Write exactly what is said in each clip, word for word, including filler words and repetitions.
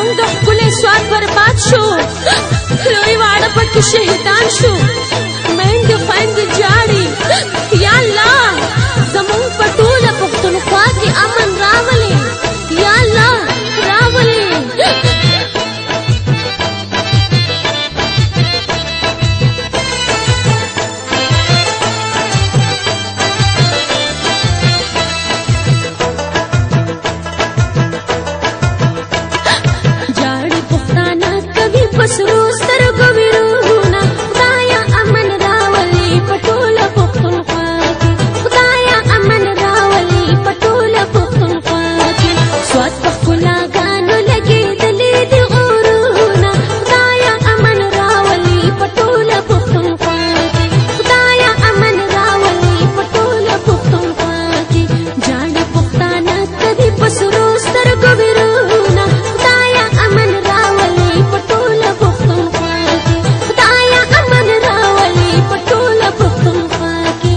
زمون د ښکلی سواد برباد شو، لوی واړه پکې شهیدان شو، میندې خویندې جاړي. یا الله زمون په ټوله پښتونخوا کې امن راولې، یا الله راولې. جاړي پښتانه کوي په سرو سترګو ویرونه، خدایه امن راولې په ټوله پښتونخوا کې، خدایه امن راولې په ټوله پښتونخوا کې. سواد په ښکلاګانو لګېدلې دي غرونه، خدایه امن راولې په ټوله پښتونخوا کې، خدایه امن راولې په ټوله پښتونخوا کې. جاړي پښتانه کوي په سرو سترګو ویرونه، خدایه امن راولې په ټوله پښتونخوا کې، خدایه امن راولې په ټوله پښتونخوا کې.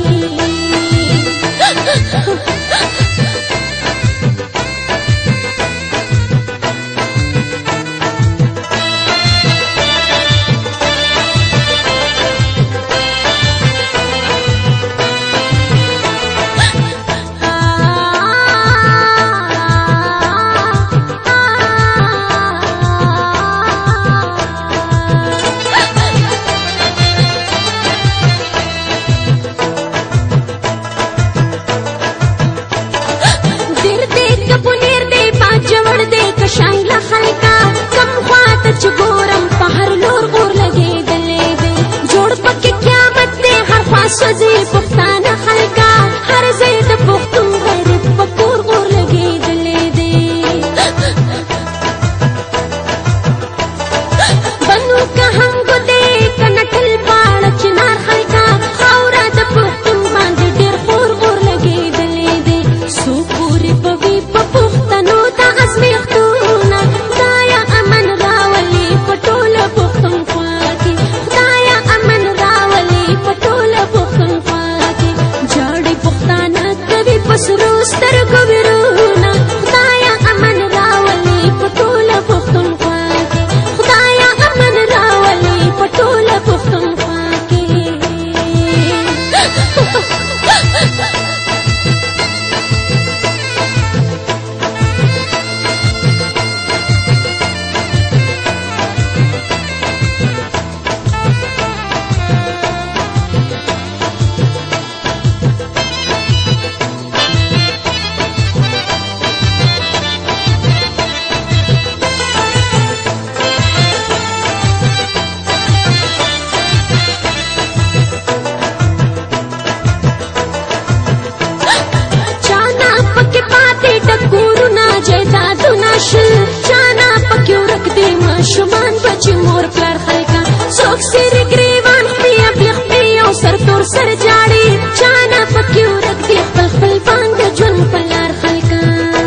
دیر دې که پنیر دې باجوړ دې که شایله خلکا، کم خواته چې ګورم په هر لور اور لګېدلې دې. جوړ پکې قیامت دې هر خوا سوځي پښتانه خلکا، هر ځای د پښتون غیرت په کور اور لګېدلې دې. بنو که هنګو دې که نټل باړه چنار خلکا، خاوره د پښتون باندې ډېر خور اور لګېدلې دې. څو پورې به وي په پښتنو د ازمېښتونه، خدایه امن راولې په ټوله پښتونخوا کې، خدایه امن راولې په ټوله پښتونخوا کې. جاړي پښتانه کوي په سرو سترګو ویرونه، خدایه امن راولې په ټوله پښتونخوا کې، خدایه امن راولې په ټوله پښتونخوا کې. چانا پکې پاتې ټکورونه جایدادونه شل، چانا پکې ورک دي ماشومان بچي مور پلار خلکا. څوک سرې ګریوان خپې خپې خپې او سر تور سر جاړي، چانا پکې ورک دي خپل خپل بانګ د ژوند په لار خلکا.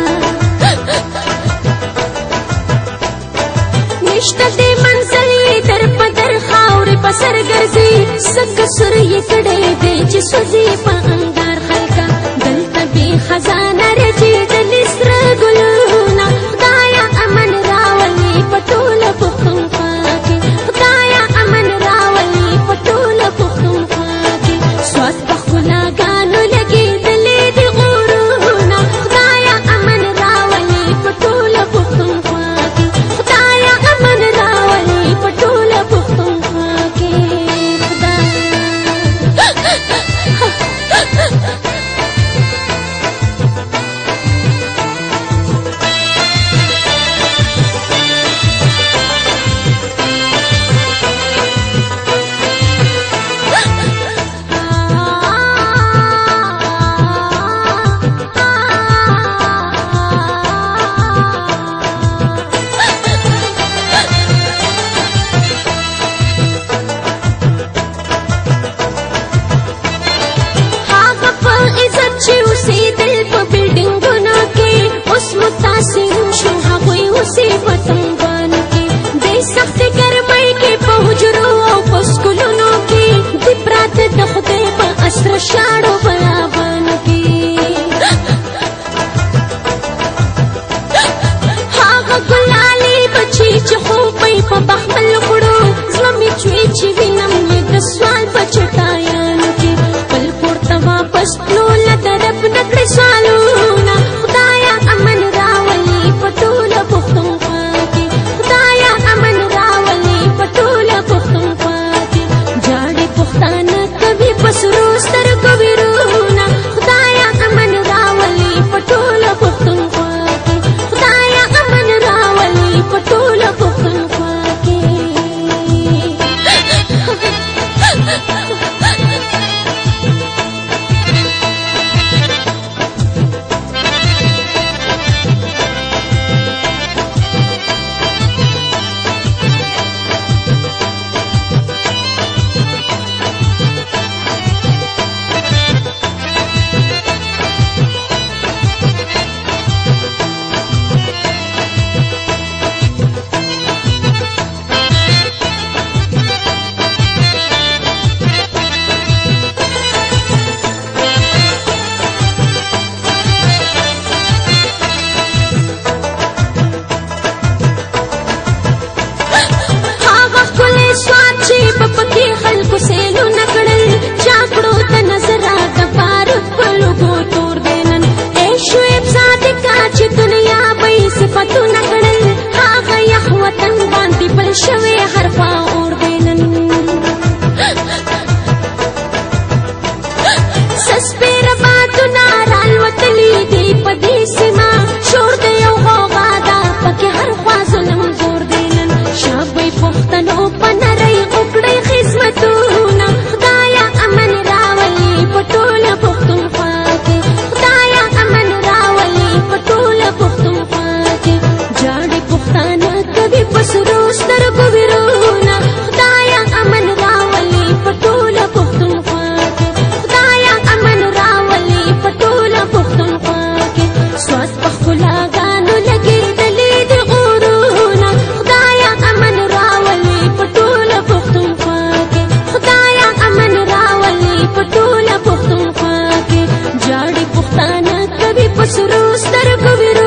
نشته دې منزل یې در په در خاورې په سر ګرځي، څه کسر یې کړی دی چې سوځي په انګار خلکا. دلته بې خزانه رژېدلي سره ګلونه، خدایه امن راولې په ټوله پښتونخوا کې، خدایه امن راولې په ټوله پښتونخوا کې. سواد په ښکلاګانو لګېدلې دي غرونه، خدایه امن راولې په ټوله پښتونخوا کې، خدایه امن راولې په ټوله پښتونخوا کې. خدایه پسرو سترګو ویرو